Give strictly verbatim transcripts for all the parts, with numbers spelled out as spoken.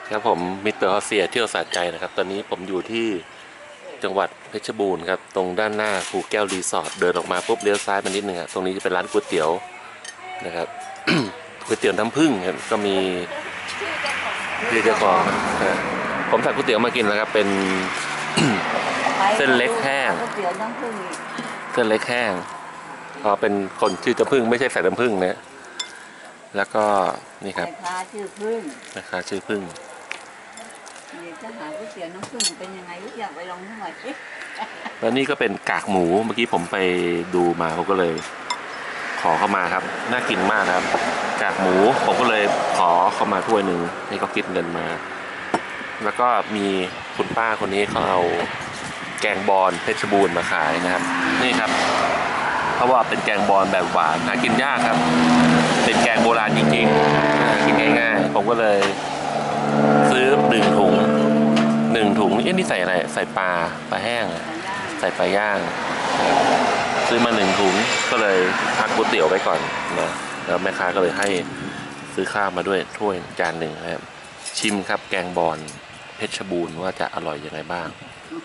ครับผมมิสเตอร์ฮอสเซียเที่ยวสะใจนะครับตอนนี้ผมอยู่ที่จังหวัดเพชรบูรณ์ครับตรงด้านหน้าภูแก้วรีสอร์ทเดินออกมาปุ๊บเลี้ยวซ้ายมานิดนึงครับตรงนี้จะเป็นร้านก๋วยเตี๋ยวนะครับ ก๋วยเตี๋ยวน้ำผึ้งครับก็มีที่เจ้าของครับผมสั่งก๋วยเตี๋ยวมากินแล้วครับเป็น เส้นเล็กแห้งก๋วยเตี๋ยวน้ำผึ้งเส้นเล็กแห้งพอเป็นคนชื่อน้ำผึ้งไม่ใช่ใส่น้ำผึ้งนะแล้วก็นี่ครับแม่ค้าชื่อพึ่งนะคะชื่อผึ้งเดี๋ยวจะหาก๋วยเตี๋ยวน้ำผึ้งเป็นยังไงลูกอยากไปลองหน่อยสิแล้วนี่ก็เป็นกากหมูเมื่อกี้ผมไปดูมาผมก็เลยขอเข้ามาครับน่ากินมากครับกากหมูผมก็เลยขอเข้ามาถ้วยหนึ่งนี่ก็คิดเงินมาแล้วก็มีคุณป้าคนนี้เขาเอาแกงบอลเพชรบูรณ์มาขายนะครับนี่ครับเพราะว่าเป็นแกงบอลแบบหวานหากินยากครับเป็นแกงโบราณจริงๆกินง่ายๆผมก็เลยซื้อหนึ่งถุงหนึ่งถุงนี่นี่ใส่อะไรใส่ปลาปลาแห้งใส่ปลาย่างซื้อมาหนึ่งถุงก็เลยพักก๋วยเตี๋ยวไว้ก่อนนะแล้วแม่ค้าก็เลยให้ซื้อข้าวมาด้วยถ้วยจานหนึ่งนะครับชิมครับแกงบอลเพชรบูรณ์ว่าจะอร่อยยังไงบ้าง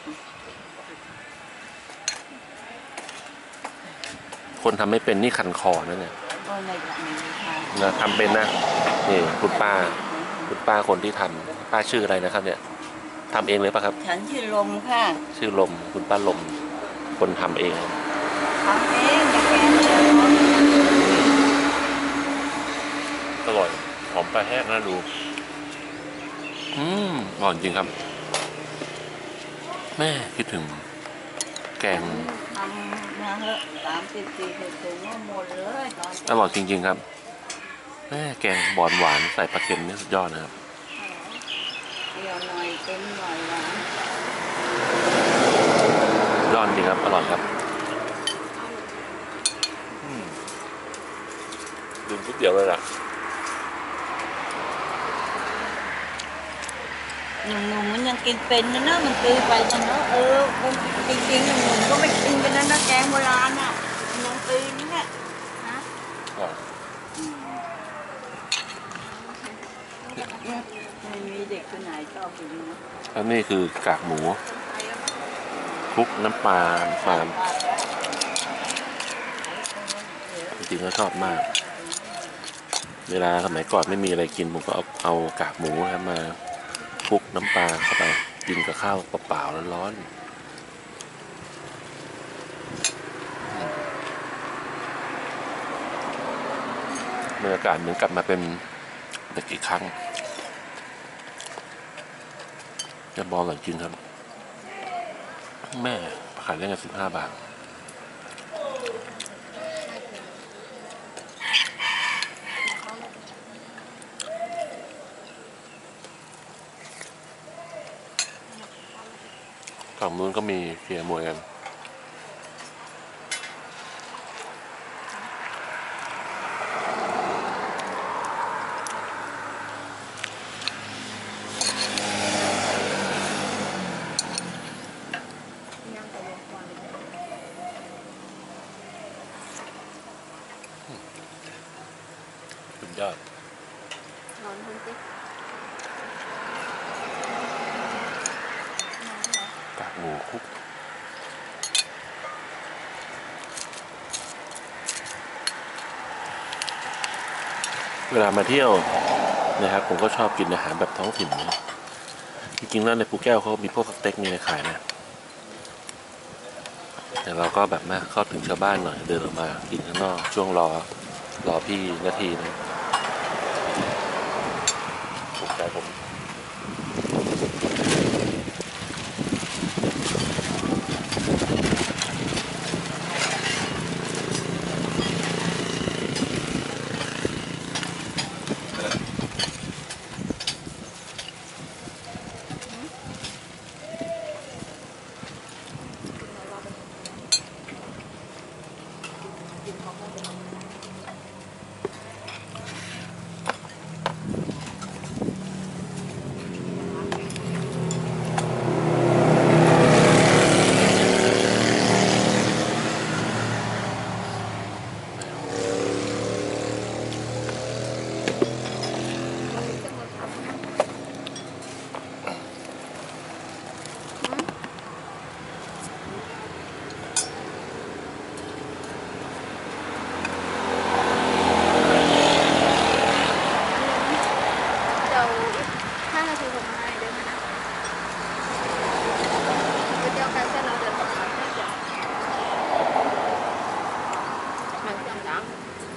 คนทำไม่เป็นนี่คันคอนะเนี่ยนะทำเป็นนะนี่คุณป้าคุณป้าคนที่ทำป้าชื่ออะไรนะครับเนี่ยทำเองเลยป่ะครับฉันชื่อลมค่ะชื่อลมคุณป้าลมคนทำเองทำเองอย่าแกงอร่อยหอมปลาแห้งน่าดูอืมอร่อยจริงครับแม่คิดถึงแกงทำมาเหอะสามสิบสี่สิบถุงก็หมดเลยตอนอร่อยจริงๆครับแม่แกงบอนหวานใส่ปลาเค็มนี่สุดยอดนะครับเดียวหน่อยเต็มหน่อยหวานยอดจริงครับอร่อยครับดื่มก๋วยเตี๋ยวเลยล่ะหนุ่มๆมันยังกินเป็นนะเนอะมันตีไปนะเนอะเออจริงๆหนุ่มๆก็ไม่กินกันนะนะแกงโบราณอ่ะยังตีนี่เนี่ยนะไม่มีเด็กคนไหนชอบกินนะแล้วนี่คือกากหมูคลุกน้ำปลาฟาร์มจริงๆก็ชอบมากเวลาสมัยก่อนไม่มีอะไรกินผมก็เอาเอากากหมูครับมาคลุกน้ำปลาเข้าไปกินกับข้าวเปล่าๆร้อนๆบรรยากาศเหมือนกลับมาเป็นเด็กอีกครั้งจะบอลหลังกินครับแม่ขายเล่นกันสิบห้าบาทฝั่งนู้นก็มีเชียร์มวยกันสุดยอดกากหมูคุกเวลามาเที่ยวนะครับผมก็ชอบกินอาหารแบบท้องถิ่นนะจริงๆแล้วในภูแก้วเขามีพวกสเต็กมีอะไรขายนะแต่เราก็แบบมาเข้าถึงชาวบ้านหน่อยเดินออกมากินข้างนอกช่วงรอรอพี่นาทีนะถูกใจผมคือผมให้เดี๋ยวนะก๋วยเตี๋ยวไก่เส้นเราเดินต่อไปได้จ้ะมันจังจัง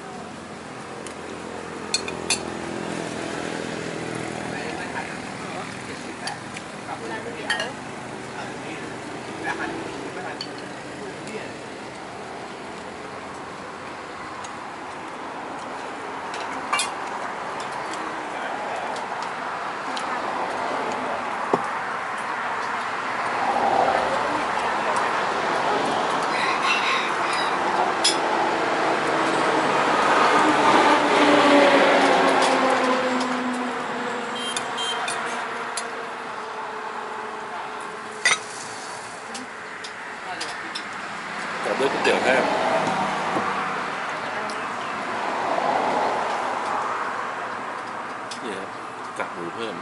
ร้านก๋วยเตี๋ยวแต่ด้วยก๋วยเตี๋ยวแห้งนี่ครับกากหมูเพิ่ม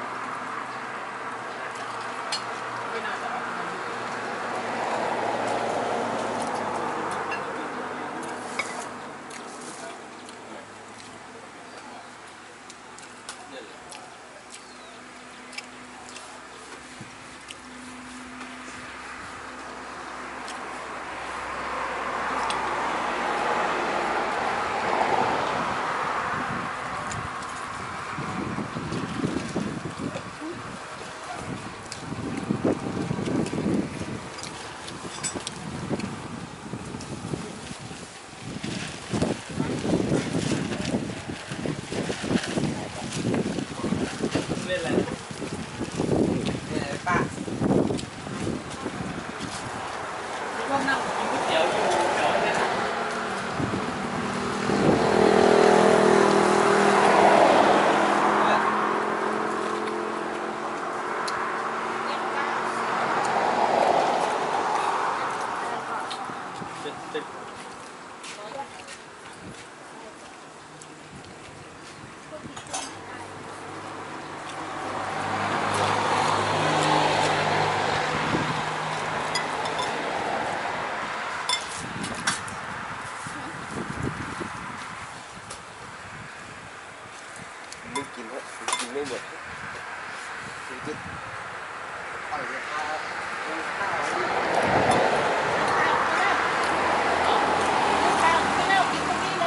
ไม่กินฮะกินไม่หมดคือจะต่อยข้าวข้าวไม่เล่ากินตรงนี้เลย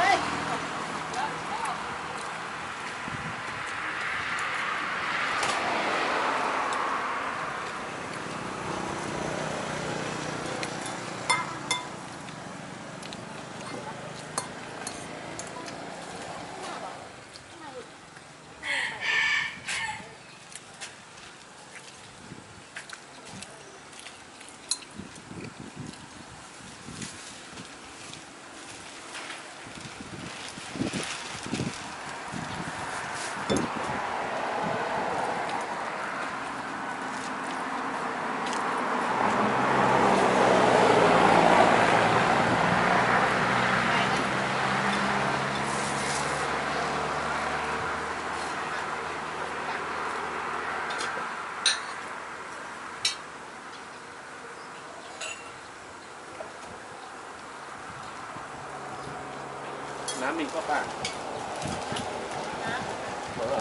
น้ำมีก็ป้าหมดแล้วเหรอ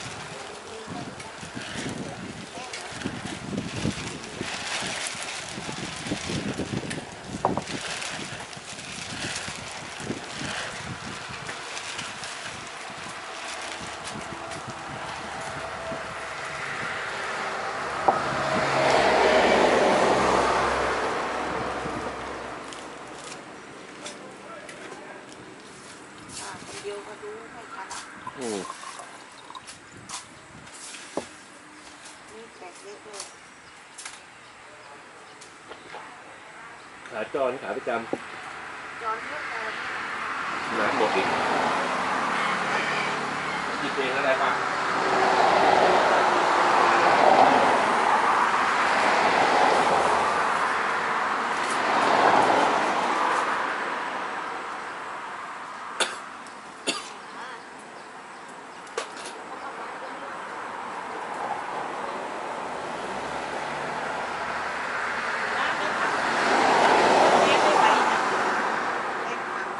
คนเดียวก็ดูไม่ทันอืมนี่แขกเยอะเลยขาจรขาประจจอนเยอะเลยำน้ำหมดอีกหยิบเองก็ได้ป่ะ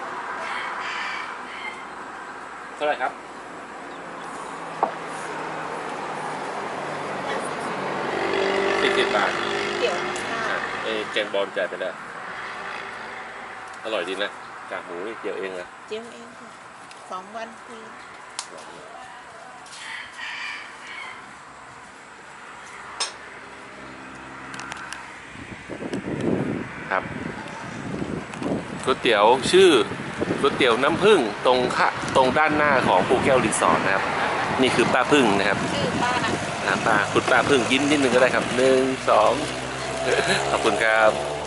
เท่าไหร่ครับบาทเดี๋ยวค่ะอ่ะไอ้แกงบอลจ่ายไปแล้วอร่อยดีนะกากหมูนี่เดียวเองอะเจียวเองค่ะสองวันทีครับก๋วยเตี๋ยวชื่อก๋วยเตี๋ยวน้ำผึ้งตรงข้าตรงด้านหน้าของปูแก้วรีสอร์ทนะครับนี่คือป้าพึ่งนะครับชื่อป้านะอ่าป้าคุณป้าพึ่งยิ้มนิดนึงก็ได้ครับหนึ่งสองขอบคุณครับ